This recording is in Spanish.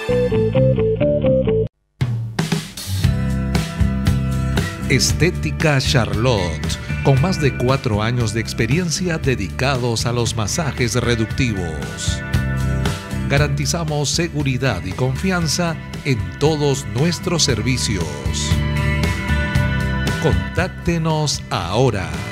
Estética Charlotte, con más de 4 años de experiencia dedicados a los masajes reductivos. Garantizamos seguridad y confianza en todos nuestros servicios. Contáctenos ahora.